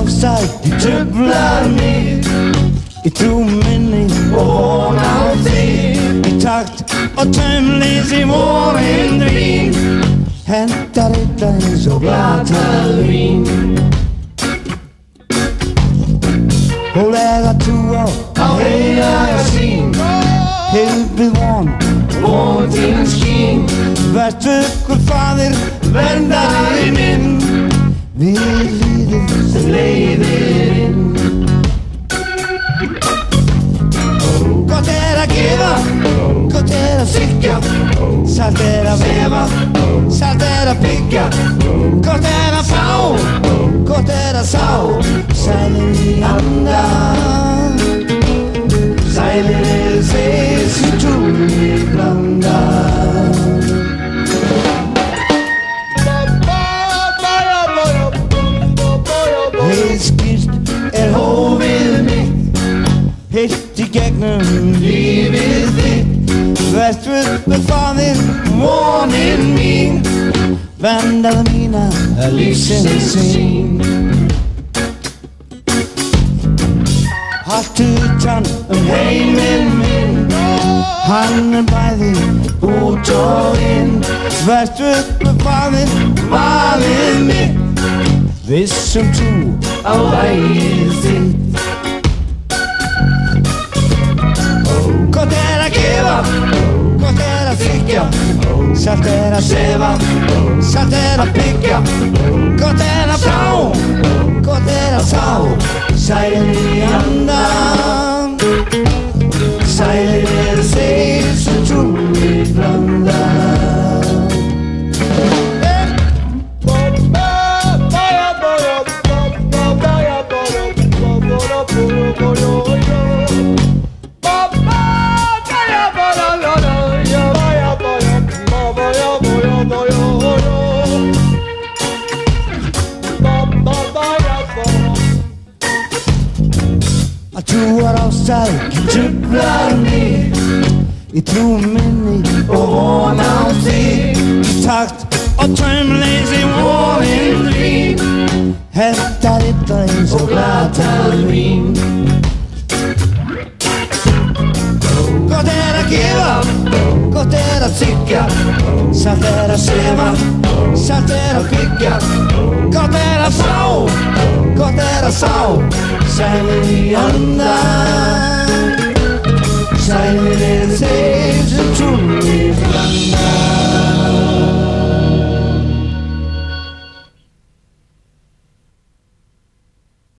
ástæð truflar mig. Ég trú minni og von á þig. Í takt og taumleysi vorin dvín. Hentar illa eins og glatað vín. Hólega trú á heilaga sýn. Heilbrigð von þín skín. Vertu ykkur faðir, verndari minn. Við líðið sem leiðir inn. Gott að gefa, gott að þykja. Sælt að vefa, sælt að byggja. Gott að fá, gott að sá. Sælir í anda. Sælir þeir sem trúir blanda. Heiðskýrt hófið mitt. Heitt í gegnum lífið þitt. Vertu ykkur faðir, vonin mín. Verndaðu mína lífsins sín. Haltu utan heiminn minn. Hann bæði út og inn. Vertu ykkur faðir, valið mitt. Vissum trú á lagið þitt. Gott að gefa, gott að þykja. Sælt að sefa, sælt að byggja. Gott að fá, gott að sá. Sælir í anda. Sælir þeir sem trúir blanda. Að trúar ástæð truflar mig. Ég trú minni og von á þig. Í takt og taumleysi vorin dvín. Hentar illa eins og glatað vín. Gott að gefa, gott að þykja. Sælt að sefa, sælt að byggja. Gott að fá, gott að sá. Sælir í anda.